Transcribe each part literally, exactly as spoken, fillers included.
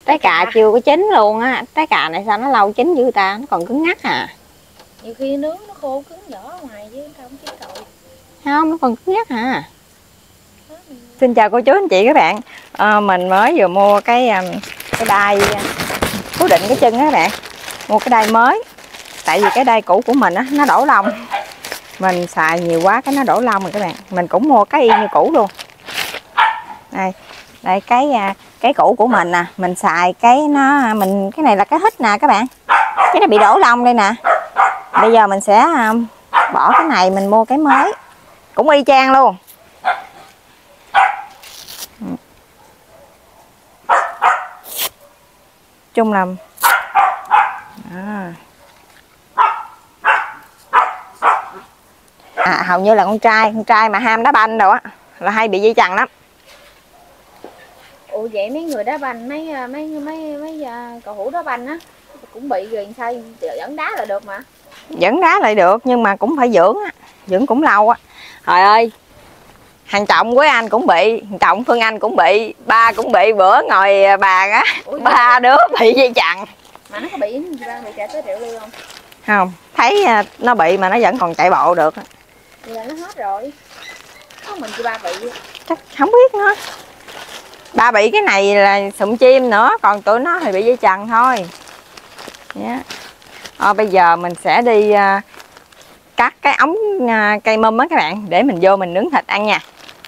Trái cà chưa có chín luôn á. Trái cà này sao nó lâu chín dữ ta, nó còn cứng ngắc à. Nhiều khi nướng nó khô cứng vỏ ngoài chứ không chín rồi. Không, nó còn cứng ngắc à. Xin chào cô chú anh chị các bạn. à, Mình mới vừa mua cái cái đai cố định cái chân á các bạn. Mua cái đai mới. Tại vì cái đai cũ của mình á, nó đổ lông. Mình xài nhiều quá cái nó đổ lông rồi các bạn. Mình cũng mua cái y như cũ luôn. Đây, đây cái cái cũ của mình nè, mình xài cái nó mình cái này là cái hít nè các bạn. Cái nó bị đổ lông đây nè. Bây giờ mình sẽ bỏ cái này mình mua cái mới. Cũng y chang luôn. Chung là à. À, hầu như là con trai con trai mà ham đá banh đâu á là hay bị dây chằng lắm. Ủa vậy mấy người đá banh, mấy mấy mấy mấy cầu thủ đá banh á cũng bị rồi sao vẫn đá là được mà. Vẫn đá lại được nhưng mà cũng phải dưỡng á, dưỡng cũng lâu á. Trời ơi, Hàng Trọng với anh cũng bị, Hàng Trọng Phương Anh cũng bị, ba cũng bị, bữa ngồi bàn á. Ủa, ba đứa bị dây chằng. Mà nó có bị bị chạy tới triệu lưu không? Không, thấy nó bị mà nó vẫn còn chạy bộ được. Vậy là nó hết rồi. Có mình chỉ ba bị. Chắc không biết nữa. Ba bị cái này là sụm chim nữa, còn tụi nó thì bị dây chằng thôi. Yeah. À, bây giờ mình sẽ đi uh, cắt cái ống uh, cây mâm á các bạn, để mình vô mình nướng thịt ăn nha.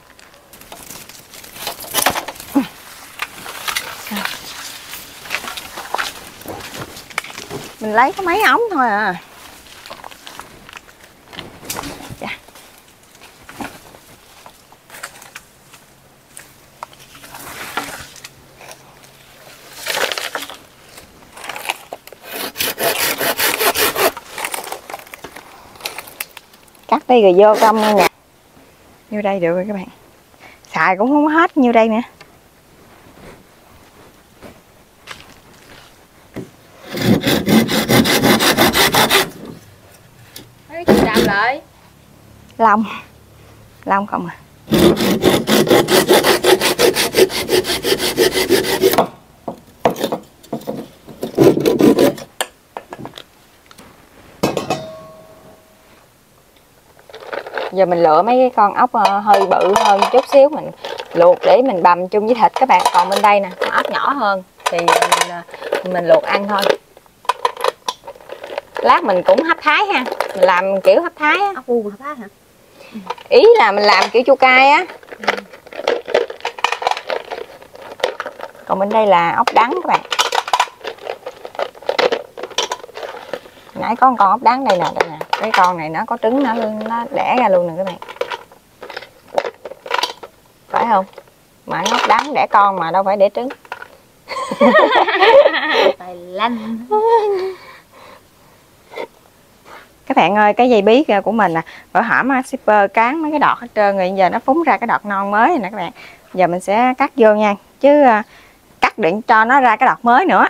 Mình lấy có mấy ống thôi à. Dạ. Cắt đi rồi vô trong nha. Vô đây được rồi các bạn. Xài cũng không hết nhiêu đây nữa. Thấy chị làm lại. Lông. Lông không à. Giờ mình lựa mấy cái con ốc hơi bự hơn chút xíu, mình luộc để mình bằm chung với thịt các bạn. Còn bên đây nè, con ốc nhỏ hơn thì mình, mình luộc ăn thôi. Lát mình cũng hấp thái ha, mình làm kiểu hấp thái á. Ốc bu hấp thái hả? Ý là mình làm kiểu chua cay á. Ừ. Còn bên đây là ốc đắng các bạn. Nãy có con ốc đắng đây nè, đây nè. Cái con này nó có trứng, nó nó đẻ ra luôn nè các bạn. Phải không? Mà ốc đắng đẻ con mà đâu phải đẻ trứng. Tài lanh. Các bạn ơi, cái dây bí của mình nè, bữa hổm shipper cán mấy cái đọt hết trơn rồi, giờ nó phúng ra cái đọt non mới nè các bạn. Giờ mình sẽ cắt vô nha, chứ cắt định cho nó ra cái đọt mới nữa.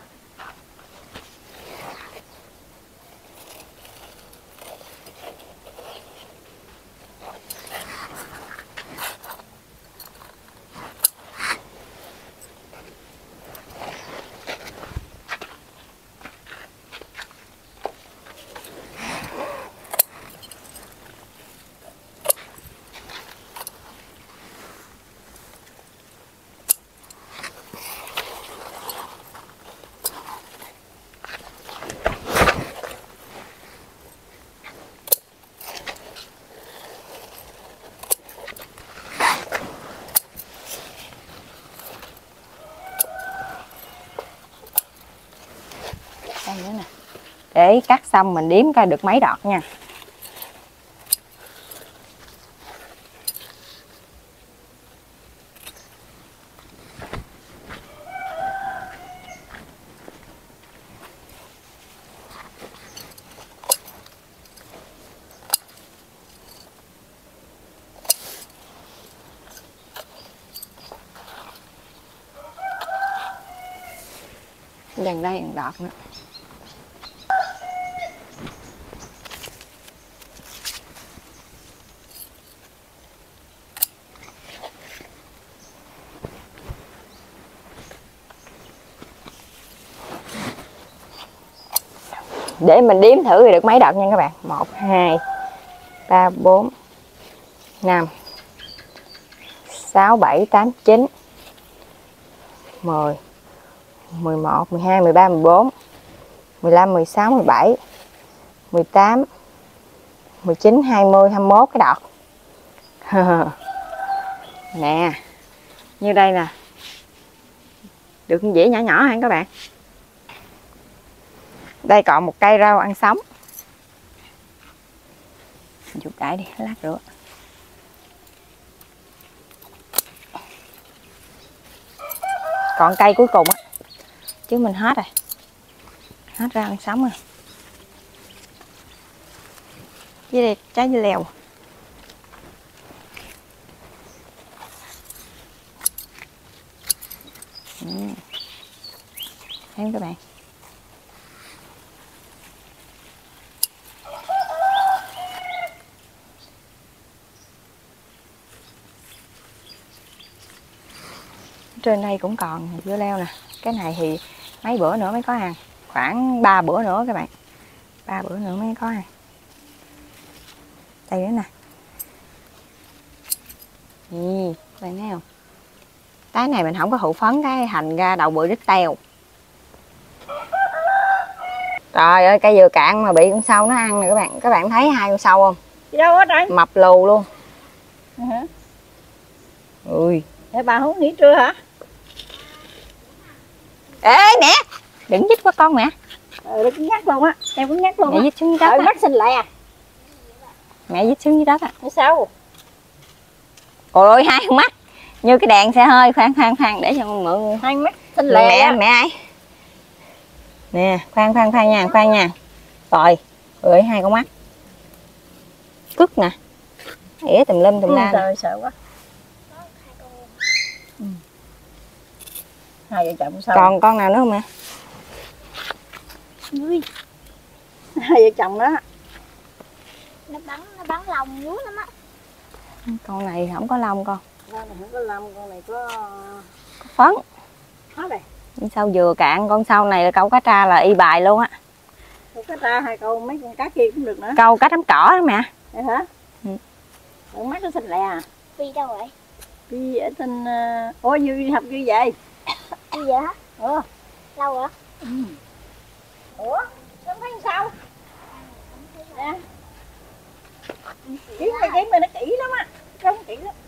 Đây nữa nè. Để cắt xong mình đếm coi được mấy đọt nha. Dần đây dần đọt nữa. Để mình đếm thử được mấy đợt nha các bạn. Một, hai, ba, bốn, năm, sáu, bảy, tám, chín, mười, mười một, mười hai, mười ba, mười bốn, mười lăm, mười sáu, mười bảy, mười tám, mười chín, hai mươi, hai mươi mốt cái đọt. Nè, như đây nè. Được dĩa nhỏ nhỏ hả các bạn? Đây còn một cây rau ăn sống. Chụp đại đi, lát rửa. Còn cây cuối cùng á. Chứ mình hết rồi. Hết rau ăn sống rồi. Với đây trái dưa leo. Ừ. Thấy không các bạn? Trên đây cũng còn dưa leo nè. Cái này thì mấy bữa nữa mới có ăn. Khoảng ba bữa nữa các bạn. ba bữa nữa mới có ăn. Đây nữa nè. Ừ, các bạn thấy không? Cái này mình không có thụ phấn cái thành ra đầu bự đít teo. Trời ơi, cây dừa cạn mà bị con sâu nó ăn nè các bạn. Các bạn thấy hai con sâu không? Đi đâu hết rồi? Mập lù luôn. Ừ hả? Ui. Để bà không nghỉ trưa hả? Ê mẹ, đừng dít qua con mẹ. Ừ, đừng nhắc luôn á, em cũng nhắc luôn Mẹ á. dít xuống dưới đất. Mắt xinh lại à? Mẹ dít xuống dưới đất á. Sao? Ôi ôi, hai con mắt như cái đèn xe hơi. Khoan khoan khoan để cho mọi người. Hai mắt xinh lẹ. Mẹ mẹ ai? Nè, khoan khoan khoan nha, khoan nha. Rồi, ơi hai con mắt. Cứt nè. Ỉa tùm lum tùm la. Trời sợ quá. Ừ. Hai vợ chồng sao? Còn con nào nữa không mẹ? Ui. Hai vợ chồng đó. Nó bắn nó bắn lông dữ lắm á. Con này không có lông con. Con này không có lông, con này có Có phấn. hết rồi. Sao dừa cạn, con sau này là câu cá tra là y bài luôn á. Câu cá tra hai câu mấy con cá kia cũng được nữa. Câu cá tắm cỏ đó mẹ. Vậy hả? Ừ. Con mắt nó xinh lẹ à? Đi đâu vậy? Đi ở trên uh... ủa Như đi học như vậy? Đi vậy hả? Ủa? Lâu rồi? Ừ. Ủa? Không thấy sao? Nè. Kiếm mày kiếm mày nó kỹ lắm á. Không kỹ lắm.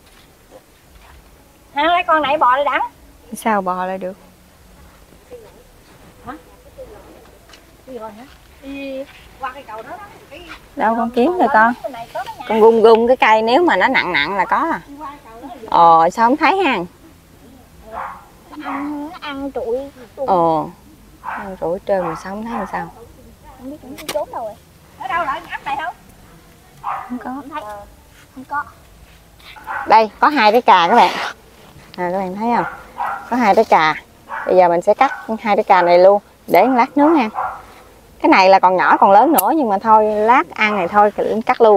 Hai lấy con này bò lại đắng. Sao bò lại được? Hả? Đi rồi hả? Đi qua cái cầu đó đó. Cái... Đâu con kiếm rồi con. Con gung gung cái cây nếu mà nó nặng nặng là có à. Ờ sao không thấy ha? Nó ăn, nó ăn trụi. Ờ. Ăn trụi trơn mà sao không thấy làm sao? Không biết cũng trốn đâu rồi. Ở đâu lại ấp này không? Không có. Không thấy. Không có. Đây có hai trái cà các bạn. À, các bạn thấy không? Có hai trái cà. Bây giờ mình sẽ cắt hai trái cà này luôn để lát nướng nha. Cái này là còn nhỏ còn lớn nữa nhưng mà thôi lát ăn này thôi thì cắt luôn.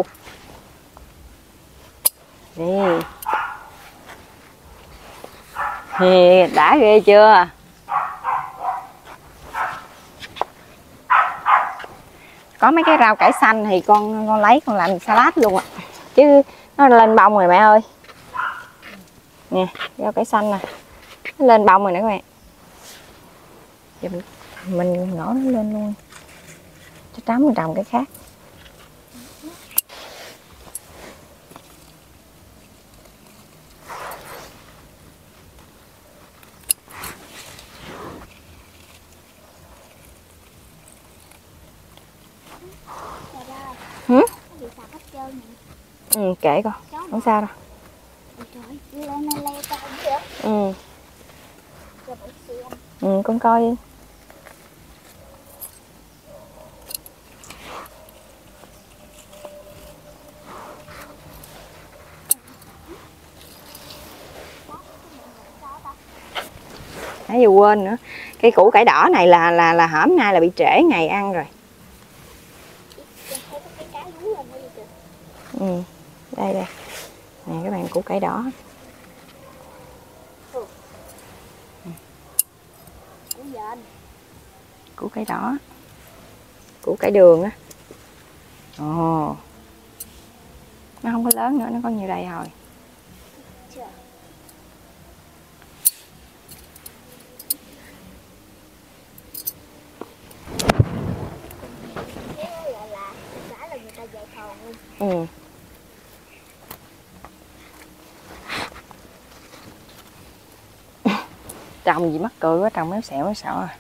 Đi. Thì đã ghê chưa? Có mấy cái rau cải xanh thì con con lấy con làm salad luôn ạ. À. Chứ nó lên bông rồi mẹ ơi. Nè, rau cải xanh nè. Nó lên bông rồi nè các bạn. Giờ mình, mình ngỏ nó lên luôn. Cho trống mình trồng cái khác. Hử? Ừ, kệ con, không sao đâu. Ừ. Ừ, con coi đi. Nãy giờ quên nữa. Cây củ cải đỏ này là là là hổm nay là bị trễ ngày ăn rồi. Ừ, đây đây. Nè các bạn củ cải đỏ. Củ dền. Củ cải đỏ. củ cải đường á. Ồ, nó không có lớn nữa, nó có như đây thôi. Ừ. Trồng gì mắc cười quá, trồng méo xẹo nó sợ à.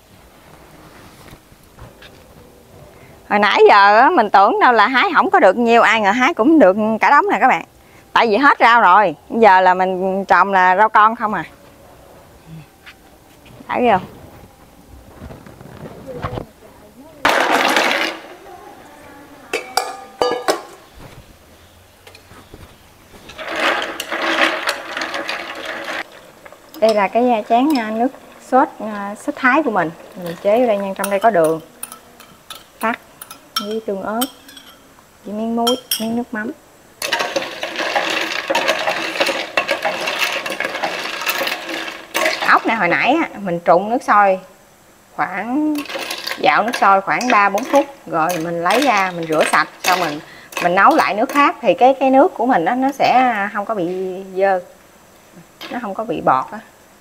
Hồi nãy giờ á, mình tưởng đâu là hái không có được nhiều, ai ngờ hái cũng được cả đống nè các bạn. Tại vì hết rau rồi, giờ là mình trồng là rau con không à. Thấy không? Đây là cái chén nước sốt sốt Thái của mình. Mình chế ở đây nha, trong đây có đường, tắc với tương ớt, với miếng muối, miếng nước mắm. Ốc này hồi nãy á, mình trụng nước sôi khoảng dạo nước sôi khoảng ba bốn phút rồi mình lấy ra mình rửa sạch, xong mình mình nấu lại nước khác thì cái cái nước của mình đó, nó sẽ không có bị dơ, nó không có bị bọt á.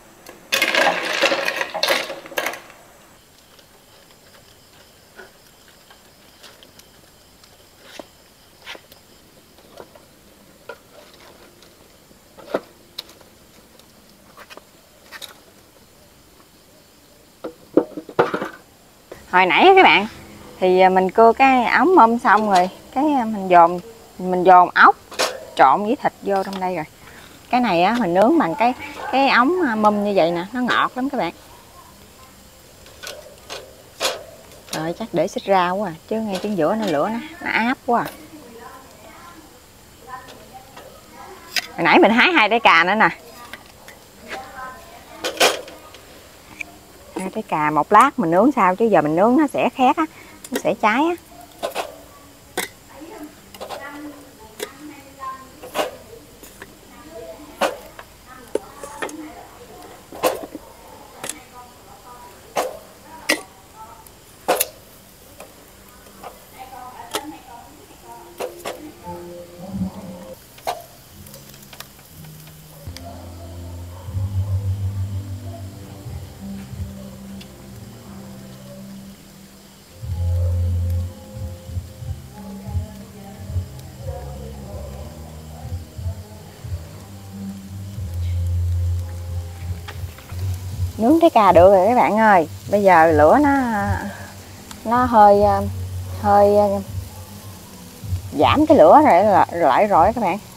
Hồi nãy các bạn thì mình cưa cái ống mâm xong rồi, cái mình dồn mình dồn ốc trộn với thịt vô trong đây rồi. Cái này á mình nướng bằng cái cái ống mâm như vậy nè, nó ngọt lắm các bạn. Rồi chắc để xích ra quá à, chứ ngay trên giữa nó lửa nó, nó áp quá à. Hồi nãy mình hái hai trái cà nữa nè. Hai trái cà một lát mình nướng sao, chứ giờ mình nướng nó sẽ khét á, nó sẽ cháy á. Nướng trái cà được rồi các bạn ơi. Bây giờ lửa nó nó hơi hơi giảm cái lửa rồi lại rồi các bạn.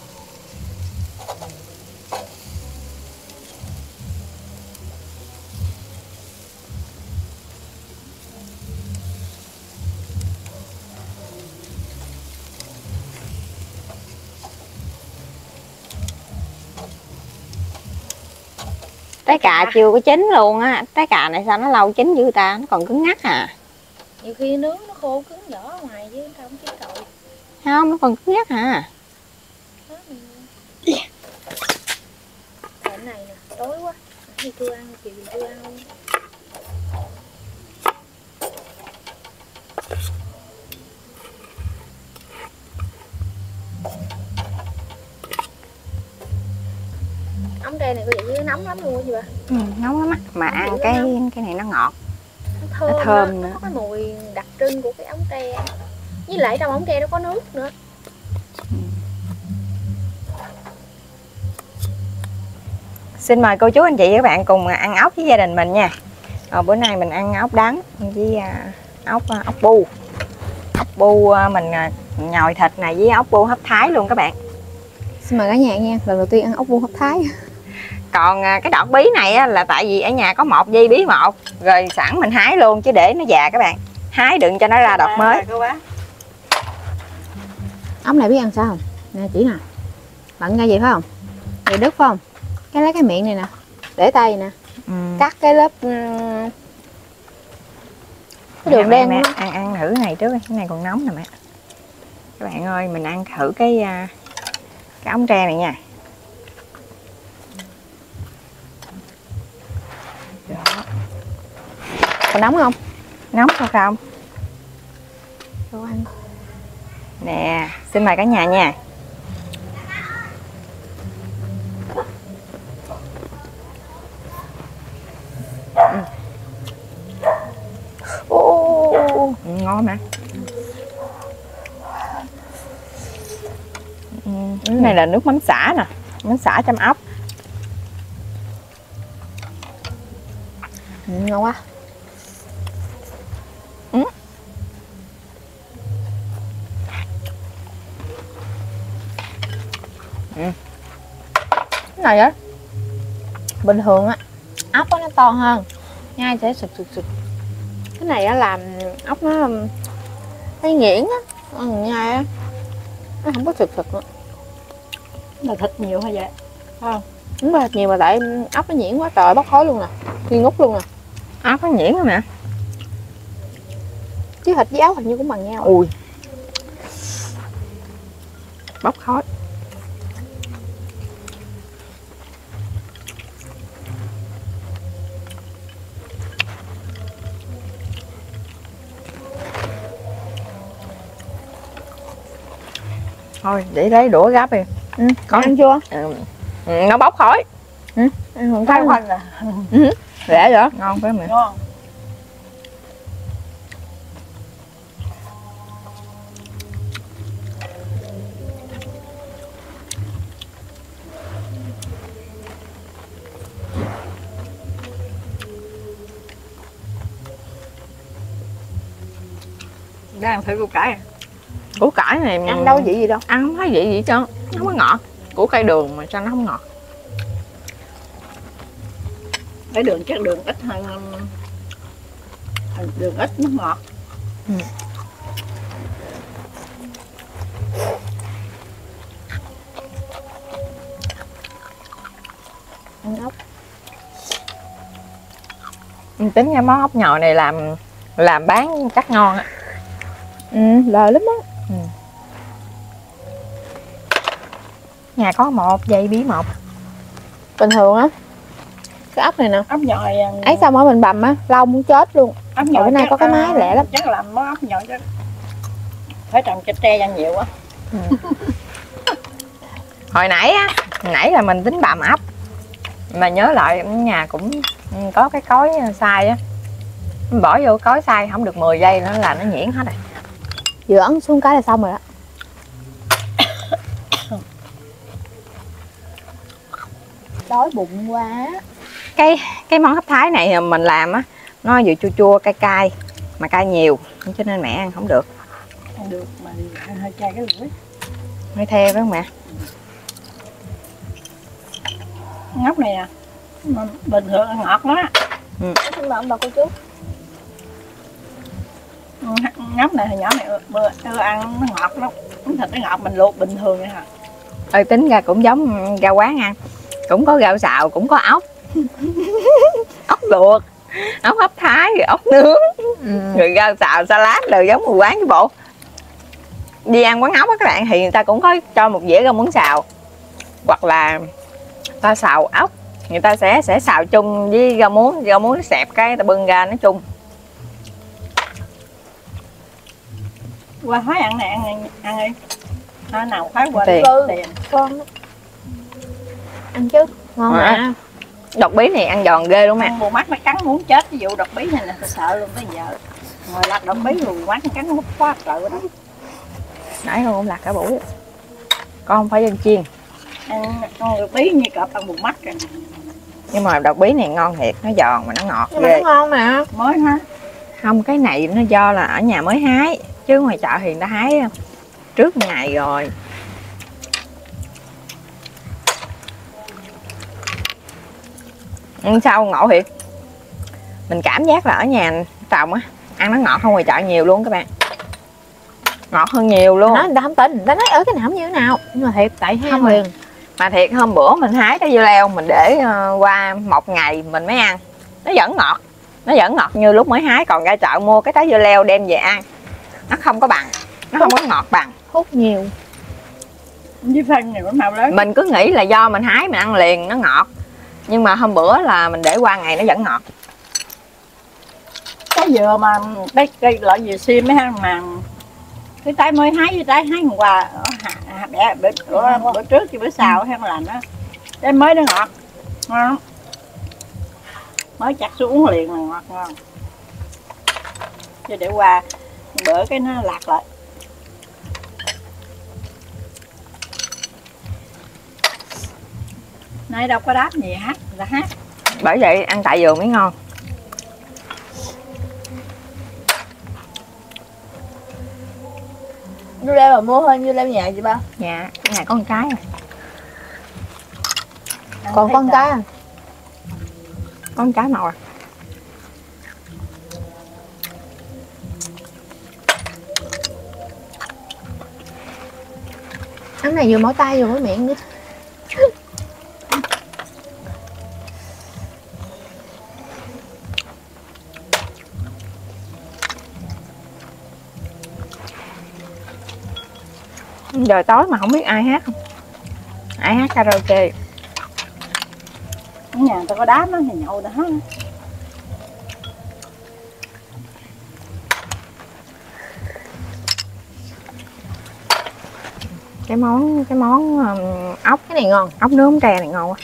Trái cà chưa có chín luôn á. Trái cà này sao nó lâu chín dữ ta, nó còn cứng ngắc à. Nhiều khi nướng nó khô cứng vỏ ngoài chứ không chín rồi. Không, nó còn cứng ngắc à. Cái này nè, tối quá. Thì tôi ăn, chiều gì tôi ăn luôn. Ống tre này có vậy chứ nóng lắm luôn á chị ba. Ừ, nóng lắm á. Mà ăn cái nóng. Cái này nó ngọt. Nó thơm, nó thơm nữa. Nó có cái mùi đặc trưng của cái ống tre. Với lại trong ống tre nó có nước nữa. Ừ. Xin mời cô chú anh chị và các bạn cùng ăn ốc với gia đình mình nha. Rồi, bữa nay mình ăn ốc đắng với ốc ốc bu. Ốc bu mình nhồi thịt này với ốc bu hấp Thái luôn các bạn. Xin mời cả nhà nha, lần đầu tiên ăn ốc bu hấp Thái. Còn cái đọt bí này là tại vì ở nhà có một dây bí một, rồi sẵn mình hái luôn chứ để nó già các bạn. Hái đừng cho nó ra đọt mới. Ốc này biết ăn sao không? Nè chỉ nè, bận ra vậy phải không? Vậy đứt phải không? Cái lấy cái miệng này nè, để tay nè, ừ. Cắt cái lớp cái đường đen. Mẹ, mẹ, ăn ăn thử này trước, cái này còn nóng nè mẹ. Các bạn ơi, mình ăn thử cái cái ống tre này nha. Còn nóng không? Nóng không không? Đồ ăn. Nè, xin mời cả nhà nha. Ừ. Ô, ngon mà. Ừ. Cái này là nước mắm xả nè, mắm xả chăm ốc. Ừ, ngon quá. Ừ. Ừ. Cái này á, bình thường á ốc á nó to hơn, nhai sẽ sực sực sực. Cái này á làm ốc nó nó nhuyễn á, ăn nhai á nó không có sực sực nữa. Là thịt nhiều hay vậy? Không, đúng rồi, nhiều mà tại ốc nó nhuyễn quá trời, bốc khói luôn nè, nghi ngút luôn nè. Ốc nó nhuyễn rồi nè. Chứ thịt với ốc hình như cũng bằng nhau. Ui, bốc khói. Thôi để lấy đũa gắp đi. Ừ, con ăn chưa? Ừ. Ừ, nó bốc khói. Ừ, ăn không Thái thấy khoanh à? Ừ. rẻ vậy? Ngon phải không mẹ? Ngon. Đang ăn thử củ cải à? Củ cải này Ăn đâu vị gì đâu. ăn không thấy vị gì hết trơn, nó không có ngọt. Củ cải đường mà sao nó không ngọt? Cái đường chắc đường ít hơn, đường ít nó ngọt. Ừ. Ăn ốc. Tính cái món ốc nhồi này làm làm bán chắc ngon á. Ừ, lời lắm á. Ừ. Nhà có một dây bí một. Bình thường á cái ốc này nè, Ốc nhồi ấy xong ở mình bằm á lâu muốn chết luôn. ốc Rồi nhồi bữa nay chắc, có cái máy lẻ lắm. chắc làm món ốc nhồi chắc phải trồng chanh tre ăn nhiều quá. Hồi nãy á, hồi nãy là mình tính bằm ốc. Mà nhớ lại ở nhà cũng có cái cối xay á. Bỏ vô cối xay không được mười giây nữa là nó nhuyễn hết rồi. Vừa ấn xuống cái là xong rồi đó. Đói bụng quá. Cái cái món hấp thái này mình làm á, nó vừa chua chua cay cay mà cay nhiều cho nên mẹ ăn không được. Ăn được mà ăn hơi cay cái lưỡi. Hơi theo phải không mẹ? Ngóc này nè, mà bình thường ăn ngọt đó. Ừ. Xin mời ông bà cô chú. Ngóc này hồi nhỏ mẹ bữa ưa ăn nó ngọt lắm, miếng thịt nó ngọt mình luộc bình thường vậy hả? Ơi tính ra cũng giống ra quán ăn, cũng có gạo xào, cũng có ốc. Ốc luộc, ốc hấp thái, rồi ốc nướng, Ừ. rồi rau xào salad rồi giống một quán cái bộ. Đi ăn quán ốc á các bạn thì người ta cũng có cho một dĩa rau muống xào, hoặc là ta xào ốc, người ta sẽ sẽ xào chung với rau muống, rau muống nó xẹp cái ta bưng ra nó chung. Qua Thái ăn này ăn ăn đi. Thái nào Thái qua Tiền. tiền. Con ăn chứ ngon À. mà. Độc bí này ăn giòn ghê luôn mẹ. Ăn bù mắt nó cắn muốn chết, ví dụ độc bí này là tôi sợ luôn tới giờ. Ngoài lặt độc bí bù mắt nó cắn mút quá trời đó. Nãy con cũng lạc cả buổi. Con không phải dân chiên. Ăn, ăn độc bí như cọp ăn bù mắt rồi. Nhưng mà độc bí này ngon thiệt, nó giòn mà nó ngọt Nhưng mà ghê. nó ngon mà. Mới hả? Không, cái này nó do là ở nhà mới hái, chứ ngoài chợ thì người ta hái trước ngày rồi. Ăn sao ngộ thiệt. Mình cảm giác là ở nhà trồng á, ăn nó ngọt hơn ngoài chợ nhiều luôn các bạn. Ngọt hơn nhiều luôn. Nó người ta không tin, người ta nói ở cái nào không như thế nào. Nhưng mà thiệt tại hai Không liền. Mà thiệt hôm bữa mình hái cái dưa leo mình để uh, qua một ngày mình mới ăn, nó vẫn ngọt, nó vẫn ngọt như lúc mới hái. Còn ra chợ mua cái trái dưa leo đem về ăn, nó không có bằng, nó không có ngọt bằng. Hút nhiều. Với phân này nó màu lớn. Mình cứ nghĩ là do mình hái mình ăn liền nó ngọt, nhưng mà hôm bữa là mình để qua ngày nó vẫn ngọt. Cái dừa mà cái cây loại dừa sim ấy ha, mà cái trái mới hái với trái hái hôm qua bữa, bữa, bữa, bữa trước chứ bữa sau hay là nó trái mới nó ngọt ngon, mới chặt xuống uống liền là ngọt ngon. Chứ để qua bữa cái nó lạc lại. Nay đâu có đáp gì hát là hát. Bởi vậy ăn tại vườn mới ngon. Dưa leo mà mua hơn dưa leo nhà chị ba? Nhà nhà có con cái à. Còn con cái à? Con cái màu à. Cái này vừa mỏi tay vừa mỏi miệng nữa. Giờ tối mà không biết ai hát không? Ai hát karaoke? Ở nhà người ta có đám đó thì nhậu đó. Cái món cái món um, ốc Cái này ngon, ốc nướng tre này ngon quá.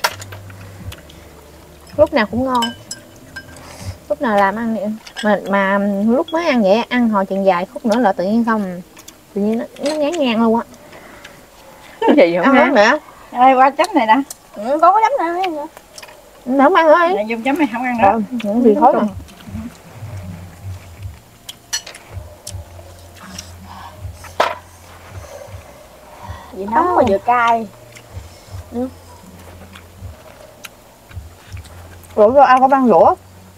lúc nào cũng ngon, lúc nào làm ăn vậy. Mà mà lúc mới ăn vậy ăn hồi chừng dài khúc nữa là tự nhiên không, tự nhiên nó, nó ngán ngang luôn á. Cái gì không Ăn hát? lắm mẹ. Ê, qua chấm này nè. Ừ, có cái chấm này nữa. Không ăn thôi. Này dùng chấm này không ăn nữa. Những gì khó rồi. Vì nóng mà vừa cay. Ừ. Rồi ăn có băng rũa.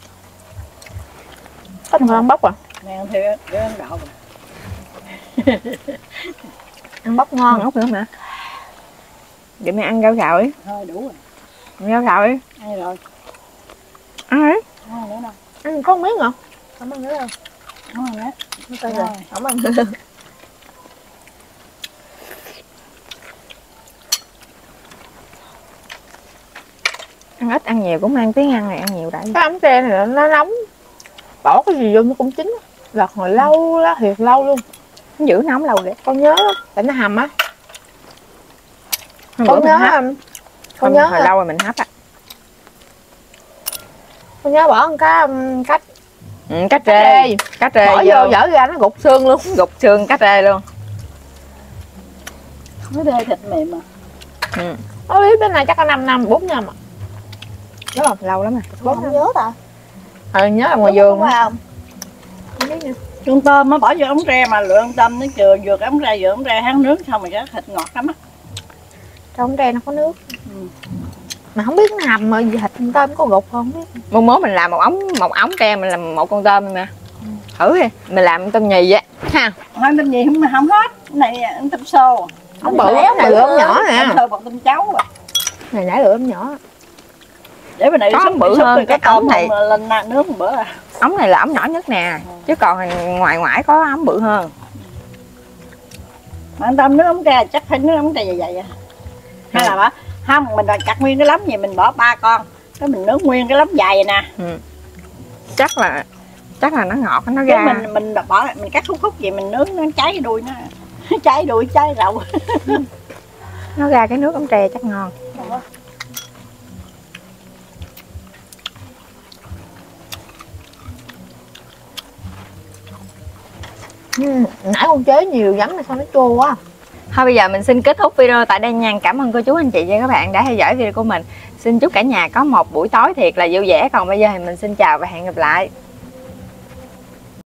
Có thằng ăn bóc à? Này ăn theo cái ăn đậu. Ăn bóc ngon. Ăn ốc nữa hả? Vậy mày ăn rau xào đi. Thôi đủ rồi. Ăn rau xào đi. Ăn rồi. Ăn đi. Không ăn nữa đâu. Ăn có một miếng hả? Không ăn nữa đâu. Không ăn nữa. Không Rồi. Không ăn nữa. Ăn ít ăn nhiều cũng mang tiếng ăn này, ăn nhiều đã. Cái ấm tre này nó nóng, bỏ cái gì vô nó cũng chín. Lật hồi lâu đó, thiệt lâu luôn. Nó giữ nóng lâu vậy. Con nhớ lắm, tại nó hầm á. Hôm Con bữa mình nhớ hấp. con Hôm nhớ hồi lâu rồi mình hấp á. con nhớ bỏ một cái um, cách Ừ, cá cách trê. trê Cá trê bỏ vô dở ra nó gục xương luôn. gục xương cá trê luôn. Nó đê thịt mềm mà. Ừ. Nó biết bên này chắc có năm năm, bốn năm à. Đúng không? Lâu lắm rồi. Bốn năm. nhớ ta. Ờ nhớ là ngoài vườn á. Không? Không biết nữa. Con tôm nó bỏ vô ống tre mà lựa con tôm nó vừa vừa cái ống tre vừa ống tre hắn nướng xong rồi cái thịt ngọt lắm á. Trong tre nó có nước. Ừ. Mà không biết nó hầm mà thịt con tôm có gục không biết. Mốt mốt mình làm một ống một ống tre, mình làm một con tôm nè. Thử đi, mình làm tôm nhì vậy ha. Không tôm gì không mà không hết. Cái này ăn tôm xô. Ống bự, cái này lửa ống nhỏ nè. Tôm xô bằng tôm cháu à. Này nãy lửa ống nhỏ. Để bên này Có xúc bự xúc hơn cái cái tôm ống này. này lên nướng một bữa à. Ống này là ống nhỏ nhất nè, chứ còn ngoài ngoại có ống bự hơn. Mà ăn tôm nướng ống tre chắc phải nướng ống tre vậy vậy à. Hay là bỏ không mình chặt nguyên cái lắm vậy mình bỏ ba con cái mình nướng nguyên cái lắm dài vậy nè. Ừ. Chắc là chắc là nó ngọt nó Cái ra. mình mình bỏ mình cắt khúc khúc vậy mình nướng nó cháy đuôi nó. Cháy đuôi cháy rau. Nó ra cái nước ống tre chắc ngon. Ừ, nãy con chế nhiều giấm mà sao nó chua quá. Thôi bây giờ mình xin kết thúc video tại đây nha. Cảm ơn cô chú anh chị và các bạn đã theo dõi video của mình. Xin chúc cả nhà có một buổi tối thiệt là vui vẻ. Còn bây giờ thì mình xin chào và hẹn gặp lại.